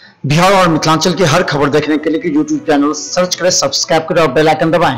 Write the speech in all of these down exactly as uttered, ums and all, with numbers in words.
बिहार और मिथिलांचल की हर खबर देखने के लिए यूट्यूब चैनल सर्च करें, सब्सक्राइब करें और बेल आइकन दबाएं।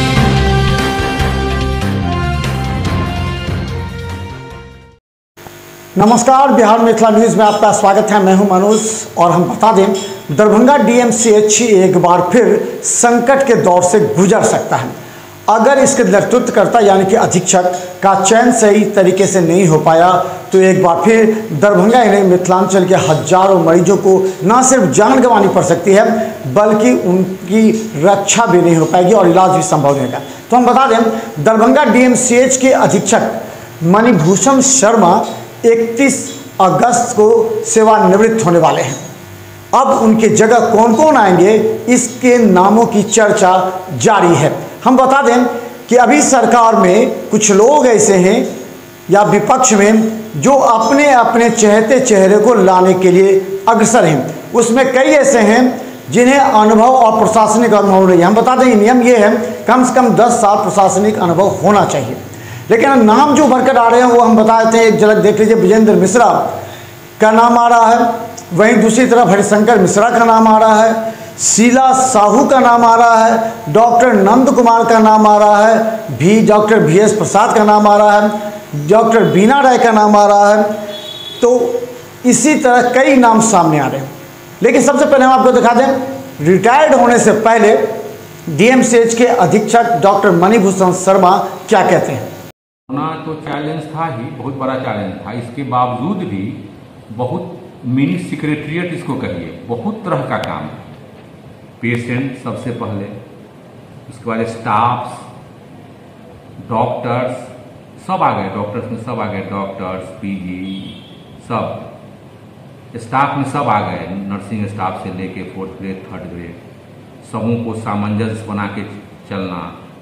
नमस्कार, बिहार मिथिला न्यूज़ में आपका स्वागत है। मैं हूं मनोज और हम बता दें, दरभंगा डीएमसीएच एक बार फिर संकट के दौर से गुजर सकता है अगर इसके नेतृत्वकर्ता यानी कि अधीक्षक का चयन सही तरीके से नहीं हो पाया तो एक बार फिर दरभंगा ही नहीं मिथिलांचल के हजारों मरीजों को न सिर्फ जान गंवानी पड़ सकती है बल्कि उनकी रक्षा भी नहीं हो पाएगी और इलाज भी संभव नहीं होगा। तो हम बता दें, दरभंगा डीएमसीएच के अधीक्षक मणिभूषण शर्मा इकतीस अगस्त को सेवानिवृत्त होने वाले हैं। अब उनके जगह कौन कौन आएंगे, इसके नामों की चर्चा जारी है। हम बता दें कि अभी सरकार में कुछ लोग ऐसे हैं या विपक्ष में जो अपने अपने चहेते चेहरे को लाने के लिए अग्रसर हैं। उसमें कई ऐसे हैं जिन्हें अनुभव और प्रशासनिक अनुभव नहीं है। हम बता दें, नियम ये है कम से कम दस साल प्रशासनिक अनुभव होना चाहिए, लेकिन नाम जो भरकर आ रहे हैं वो हम बता देते हैं। एक झलक देख लीजिए, विजेंद्र मिश्रा का नाम आ रहा है, वहीं दूसरी तरफ हरिशंकर मिश्रा का नाम आ रहा है, शीला साहू का नाम आ रहा है, डॉक्टर नंद कुमार का नाम आ रहा है, भी डॉक्टर वी एस प्रसाद का नाम आ रहा है, डॉक्टर बीना राय का नाम आ रहा है। तो इसी तरह कई नाम सामने आ रहे हैं। लेकिन सबसे पहले हम आपको दिखा दें, रिटायर्ड होने से पहले डीएमसीएच के अधीक्षक डॉक्टर मणिभूषण शर्मा क्या कहते हैं। कोरोना तो चैलेंज था ही, बहुत बड़ा चैलेंज था। इसके बावजूद भी बहुत मिनी सेक्रेटरिएट इसको कहिए, बहुत तरह का काम। पेशेंट सबसे पहले, उसके बाद स्टाफ्स, डॉक्टर्स सब आ गए, डॉक्टर्स में सब आ गए, डॉक्टर्स, पीजी सब, स्टाफ में सब आ गए, नर्सिंग स्टाफ से लेके फोर्थ ग्रेड थर्ड ग्रेड, सबों को सामंजस्य बना के चलना,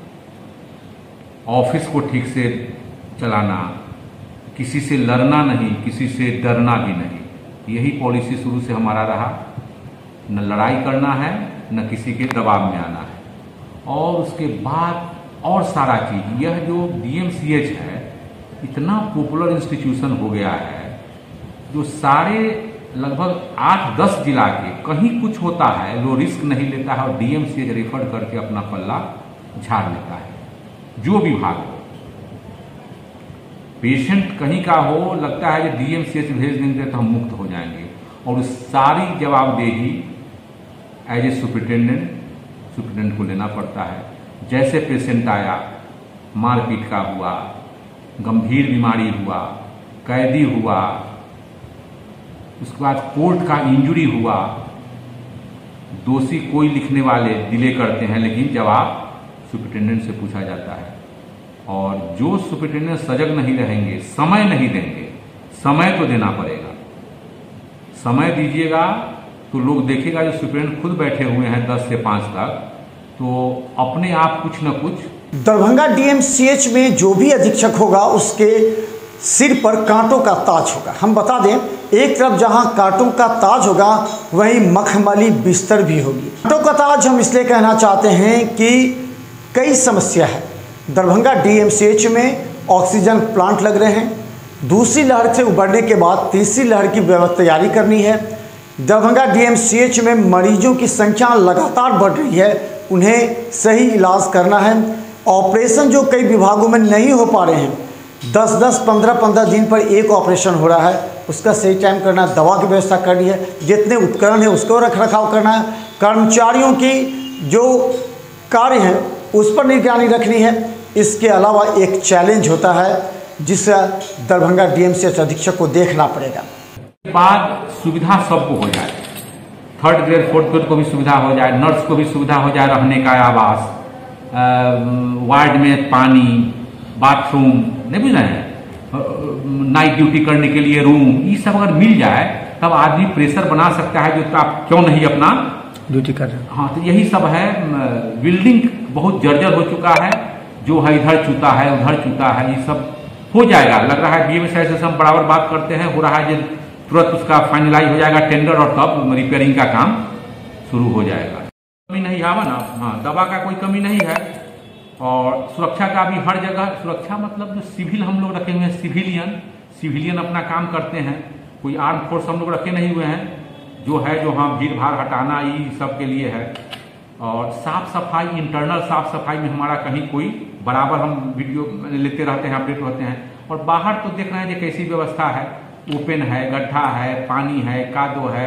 ऑफिस को ठीक से चलाना, किसी से लड़ना नहीं, किसी से डरना भी नहीं। यही पॉलिसी शुरू से हमारा रहा। न लड़ाई करना है, न किसी के दबाव में आना है। और उसके बाद और सारा चीज़, यह जो डीएमसीएच है इतना पॉपुलर इंस्टीट्यूशन हो गया है, जो सारे लगभग आठ दस जिला के कहीं कुछ होता है, लो रिस्क नहीं लेता है और डीएमसीएच रेफर करके अपना पल्ला झाड़ लेता है। जो विभाग हो, पेशेंट कहीं का हो, लगता है कि डीएमसीएच भेज देंगे तो हम मुक्त हो जाएंगे, और उस सारी जवाबदेही एज ए सुपरिटेंडेंट सुपरिटेंडेंट को लेना पड़ता है। जैसे पेशेंट आया, मारपीट का हुआ, गंभीर बीमारी हुआ, कैदी हुआ, उसके बाद कोर्ट का इंजरी हुआ, दोषी कोई लिखने वाले डिले करते हैं, लेकिन जवाब सुपरिटेंडेंट से पूछा जाता है। और जो सुपरिटेंडेंट सजग नहीं रहेंगे, समय नहीं देंगे, समय तो देना पड़ेगा, समय दीजिएगा तो लोग देखेगा। जो सुपरिटेंडेंट खुद बैठे हुए हैं दस से पाँच तक, तो अपने आप कुछ न कुछ। दरभंगा डीएमसीएच में जो भी अधीक्षक होगा उसके सिर पर कांटों का ताज होगा। हम बता दें, एक तरफ जहां कांटों का ताज होगा वहीं मखमली बिस्तर भी होगी। कांटों का ताज हम इसलिए कहना चाहते हैं कि कई समस्या है। दरभंगा डीएमसीएच में ऑक्सीजन प्लांट लग रहे हैं, दूसरी लहर से उबरने के बाद तीसरी लहर की तैयारी करनी है। दरभंगा डीएमसीएच में मरीजों की संख्या लगातार बढ़ रही है, उन्हें सही इलाज करना है। ऑपरेशन जो कई विभागों में नहीं हो पा रहे हैं, दस दस पंद्रह पंद्रह दिन पर एक ऑपरेशन हो रहा है, उसका सही टाइम करना है, दवा की व्यवस्था करनी है, जितने उपकरण है उसको रख रखाव करना है, कर्मचारियों की जो कार्य है उस पर निगरानी रखनी है। इसके अलावा एक चैलेंज होता है जिसे दरभंगा डीएमसीएच अधीक्षक को देखना पड़ेगा। बाद सुविधा सबको हो जाए, थर्ड ग्रेड फोर्थ ग्रेड को भी सुविधा हो जाए, नर्स को भी सुविधा हो जाए, रहने का आवास, वार्ड में पानी, बाथरूम, नहीं बुझ रहे हैं, नाइट ड्यूटी करने के लिए रूम, ये सब अगर मिल जाए तब आदमी प्रेशर बना सकता है जो आप क्यों नहीं अपना ड्यूटी कर रहे हैं। हाँ, तो यही सब है। बिल्डिंग बहुत जर्जर हो चुका है, जो है इधर चूता है उधर चूता है, ये सब हो जाएगा। लग रहा है डीएमसीएच से हम बराबर बात करते हैं, हो रहा है जो तुरंत उसका फाइनलाइज हो जाएगा टेंडर और तब रिपेयरिंग का काम शुरू हो जाएगा। कमी नहीं आवा ना, हाँ, दवा का कोई कमी नहीं है। और सुरक्षा का भी हर जगह सुरक्षा, मतलब जो सिविल हम लोग रखे हुए हैं, सिविलियन सिविलियन अपना काम करते हैं, कोई आर्म फोर्स हम लोग रखे नहीं हुए हैं। जो है जो हाँ भीड़ भाड़ हटाना ये सब के लिए है। और साफ सफाई, इंटरनल साफ सफाई में हमारा कहीं कोई बराबर हम वीडियो लेते रहते हैं, अपडेट होते हैं। और बाहर तो देख रहे हैं कि कैसी व्यवस्था है, ओपन है, गड्ढा है, पानी है, कादो है,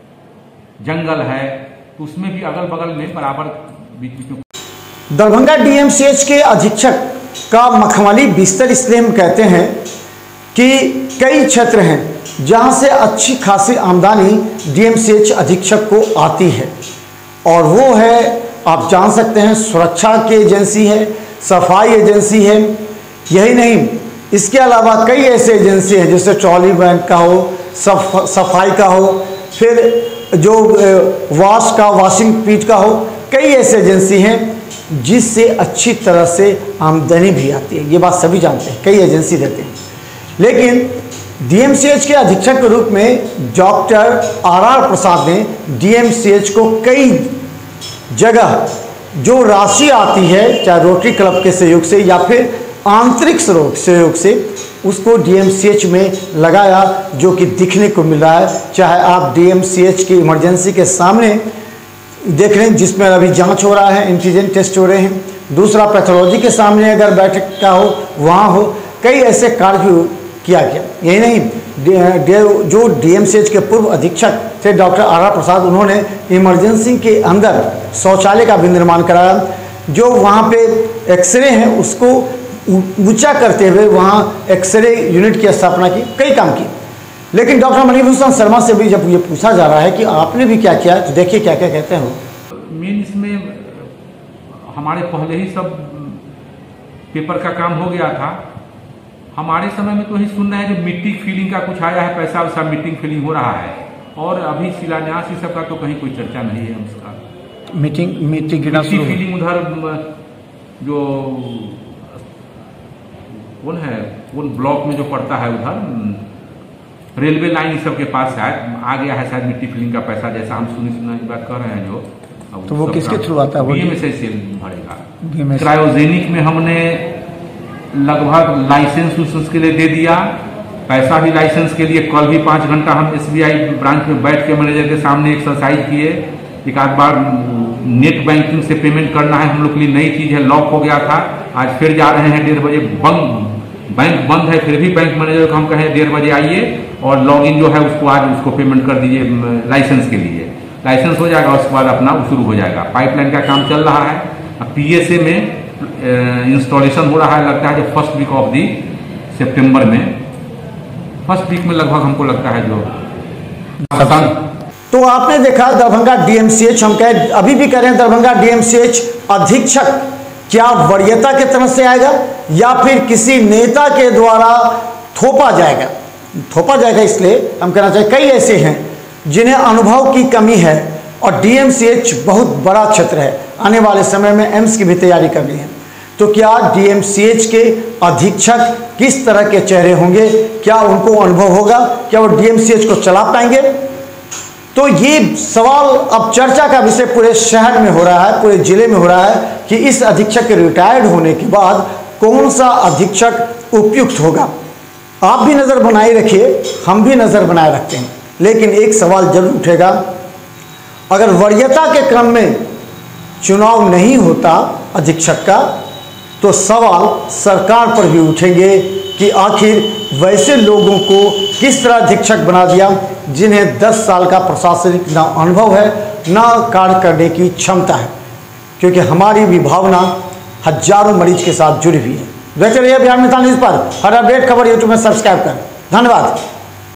जंगल है, तो उसमें भी अगल बगल में बराबर बीच बीच में। दरभंगा डीएमसीएच के अधीक्षक का मखमली बिस्तर इसलिए हम कहते हैं कि कई क्षेत्र हैं जहां से अच्छी खासी आमदनी डीएमसीएच अधीक्षक को आती है, और वो है, आप जान सकते हैं, सुरक्षा की एजेंसी है, सफाई एजेंसी है। यही नहीं, इसके अलावा कई ऐसे एजेंसी हैं जैसे ट्रॉली बैंक का हो, सफ, सफाई का हो, फिर जो वॉश का, वॉशिंग पीट का हो, कई ऐसे एजेंसी हैं जिससे अच्छी तरह से आमदनी भी आती है। ये बात सभी जानते हैं, कई एजेंसी देते हैं। लेकिन डीएमसीएच के अधीक्षक के रूप में डॉक्टर आर आर प्रसाद ने डीएमसीएच को कई जगह जो राशि आती है, चाहे रोटरी क्लब के सहयोग से या फिर आंतरिक सहयोग से, उसको डीएमसीएच में लगाया, जो कि दिखने को मिल रहा है। चाहे आप डीएमसीएच की इमरजेंसी के सामने देख रहे हैं जिसमें अभी जांच हो रहा है, एंटीजन टेस्ट हो रहे हैं, दूसरा पैथोलॉजी के सामने अगर बैठक का हो वहाँ हो, कई ऐसे कार्य किया गया। यही नहीं, जो डीएमसीएच के पूर्व अधीक्षक थे डॉक्टर आर आर प्रसाद, उन्होंने इमरजेंसी के अंदर शौचालय का भी निर्माण कराया। जो वहाँ पे एक्सरे हैं उसको ऊंचा करते हुए वहाँ एक्सरे यूनिट की स्थापना की, कई काम किए। लेकिन डॉक्टर मणिभूषण शर्मा से भी जब ये पूछा जा रहा है कि आपने भी क्या किया, तो देखिए क्या क्या कहते हैं। मेन इसमें हमारे पहले ही सब पेपर का काम हो गया था। हमारे समय में तो ही सुन रहे हैं जो मिट्टी फीलिंग का कुछ आया है, पैसा वैसा मीटिंग फीलिंग हो रहा है, और अभी शिलान्यास इस सब का तो कहीं कोई चर्चा नहीं है उसका। मीटिंग मिट्टी गिरना शुरू फीलिंग उधर जो कौन है, कौन ब्लॉक में जो पड़ता है उधर रेलवे लाइन इस सब के पास शायद आ गया है, शायद मिट्टी फिलिंग का पैसा, जैसा हम सुनी सुना बात कर रहे हैं। जो तो वो किसके थ्रू आता है? वो बीएमएसआई से भरेगा। क्रायोजेनिक में हमने लगभग लाइसेंस उसेंस के लिए दे दिया, पैसा भी लाइसेंस के लिए। कल भी पाँच घंटा हम एसबीआई ब्रांच में बैठ के मैनेजर के सामने एक्सरसाइज किए। एक आध बार नेट बैंकिंग से पेमेंट करना है, हम लोग के लिए नई चीज है, लॉक हो गया था। आज फिर जा रहे हैं, डेढ़ बजे बंद, बैंक बंद है, फिर भी बैंक मैनेजर को हम कहें डेढ़ बजे आइए और लॉगिन जो है उसको आज उसको पेमेंट कर दीजिए लाइसेंस के लिए। लाइसेंस हो जाएगा, उसके बाद अपना शुरू हो जाएगा। पाइपलाइन का काम चल रहा है। अब पीएसए में इंस्टॉलेशन हो रहा है, लगता है जो first week of the September में, फर्स्ट वीक में लगभग हमको लगता है जो। तो आपने देखा दरभंगा डीएमसीएच, हम कह अभी भी कह रहे हैं दरभंगा डीएमसीएच अधीक्षक क्या वरीयता के तरफ से आएगा या फिर किसी नेता के द्वारा थोपा जाएगा। थोपा जाएगा इसलिए हम कहना चाहिए कई ऐसे हैं जिन्हें अनुभव की कमी है, और डीएमसीएच बहुत बड़ा क्षेत्र है, आने वाले समय में एम्स की भी तैयारी करनी है। तो क्या डीएमसीएच के अधीक्षक किस तरह के चेहरे होंगे, क्या उनको अनुभव होगा, क्या वो डीएमसीएच को चला पाएंगे? तो ये सवाल अब चर्चा का विषय पूरे शहर में हो रहा है, पूरे जिले में हो रहा है कि इस अधीक्षक के रिटायर्ड होने के बाद कौन सा अधीक्षक उपयुक्त होगा। आप भी नज़र बनाए रखिए, हम भी नज़र बनाए रखते हैं, लेकिन एक सवाल जरूर उठेगा, अगर वरीयता के क्रम में चुनाव नहीं होता अधीक्षक का, तो सवाल सरकार पर भी उठेंगे कि आखिर वैसे लोगों को किस तरह अधीक्षक बना दिया जिन्हें दस साल का प्रशासनिक ना अनुभव है, ना कार्य करने की क्षमता है, क्योंकि हमारी भी भावना हजारों मरीज के साथ जुड़ी हुई है। देखते रहिए बिहार मिसाल न्यूज़ पर, हर अपडेट खबर यूट्यूब में सब्सक्राइब करें। धन्यवाद।